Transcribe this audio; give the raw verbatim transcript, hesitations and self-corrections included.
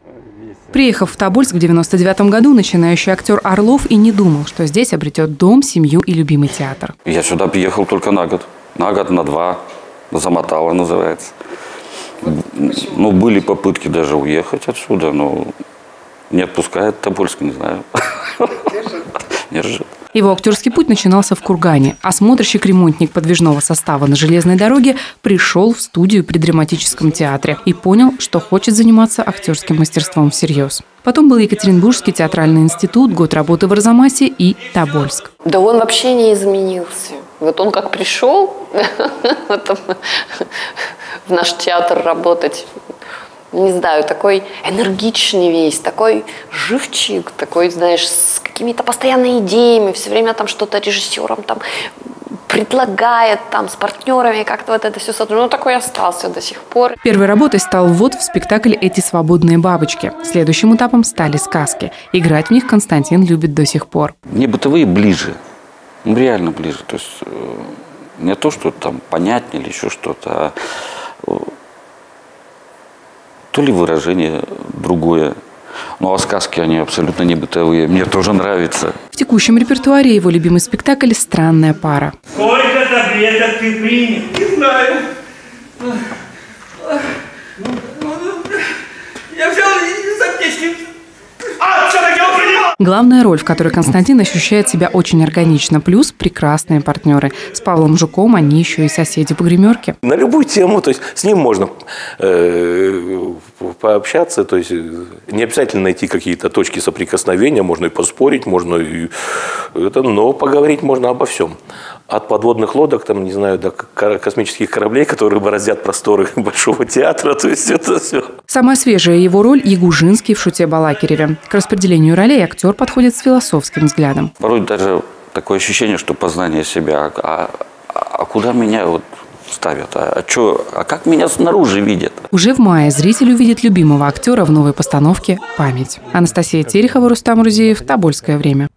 Приехав в Тобольск в девяносто девятом году, начинающий актер Орлов и не думал, что здесь обретет дом, семью и любимый театр. Я сюда приехал только на год. На год, на два. Замотало, называется. Ну, были попытки даже уехать отсюда, но не отпускает Тобольск, не знаю. Держит. Его актерский путь начинался в Кургане. Осмотрщик-ремонтник подвижного состава на железной дороге пришел в студию при драматическом театре и понял, что хочет заниматься актерским мастерством всерьез. Потом был Екатеринбургский театральный институт, год работы в Арзамасе и Тобольск. Да он вообще не изменился. Вот он как пришел в наш театр работать, не знаю, такой энергичный весь, такой живчик, такой, знаешь, с какими-то постоянными идеями, все время там что-то режиссером там предлагает, там с партнерами как-то вот это все сотрудничает. Ну, такой остался до сих пор. Первой работой стал ввод в спектакль «Эти свободные бабочки». Следующим этапом стали сказки. Играть в них Константин любит до сих пор. Мне бытовые ближе, ну, реально ближе. То есть не то, что там понятнее или еще что-то, а то ли выражение другое. Ну а сказки, они абсолютно не бытовые. Мне тоже нравится. В текущем репертуаре его любимый спектакль «Странная пара». Сколько таблеток ты принял? Не знаю. Я взял из аптечки. А, все-таки он принял! Главная роль, в которой Константин ощущает себя очень органично. Плюс прекрасные партнеры. С Павлом Жуком они еще и соседи по гримерке. На любую тему, то есть с ним можно э, пообщаться, то есть не обязательно найти какие-то точки соприкосновения, можно и поспорить, можно и это, но поговорить можно обо всем. От подводных лодок, там, не знаю, до космических кораблей, которые бороздят просторы Большого театра, то есть это все. Самая свежая его роль – Ягужинский в «Шуте Балакиреве». К распределению ролей актер подходит с философским взглядом. Порой даже такое ощущение, что познание себя, а, а куда меня вот ставят, а, а, чё, а как меня снаружи видят? Уже в мае зритель увидит любимого актера в новой постановке «Память». Анастасия Терехова, Рустам Рузеев, Тобольское время.